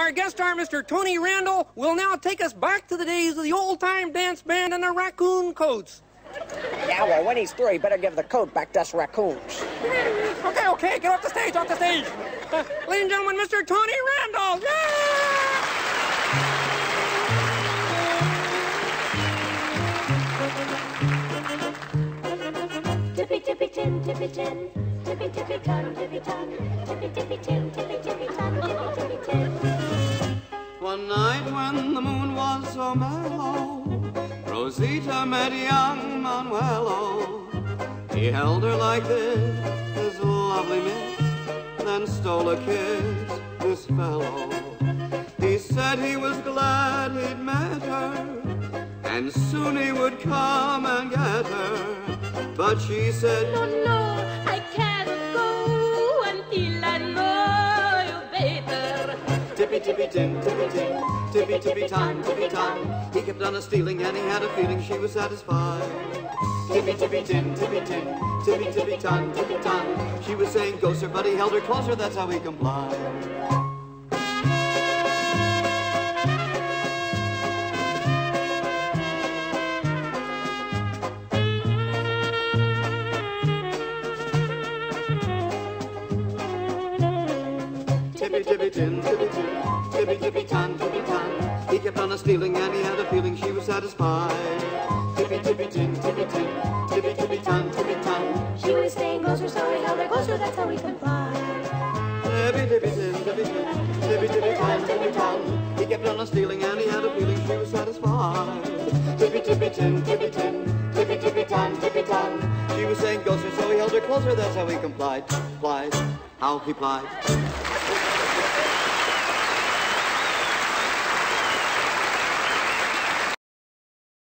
our guest star, Mr. Tony Randall, will now take us back to the days of the old-time dance band and the raccoon coats. Yeah, well, when he's through, he better give the coat back to us raccoons. Okay, get off the stage, Ladies and gentlemen, Mr. Tony Randall. Yeah! Tippy tippy tin, tippy tin, tippy tippy ton, tippy ton, tippy tippy tin, tippy tippy ton, tippy tippy tin. One night when the moon was so mellow, Rosita met young Manuelo. He held her like this, his lovely miss, then stole a kiss, this fellow. He said he was glad he'd met her, and soon he would come and get her. But she said, No, I can't go until I know you better. tippy tippy tin, tippy tin, tippy tippy ton, tippy ton. He kept on a-stealing and he had a feeling she was satisfied. Tippy tippy tin, tippy tin, tippy tippy ton, tippy ton. She was saying go sir, but he held her closer, that's how he complied. Tippy tippy tin, tippy tin, tippy tippy ton, tippy ton. He kept on a-stealing and he had a feeling she was satisfied. Tippy tippy tin, tippy tin, tippy tippy ton, tippy ton. She was staying closer, so he held her closer, that's how he complied. Tippy tippy tin, tippy tin, tippy tippy ton, tippy ton. He kept on a-stealing and he had a feeling she was satisfied. Tippy tippy tin, tippy tin, tippy tippy ton, tippy ton. She was saying go sir, so he held her closer, that's how he complied. Plied, how he plied.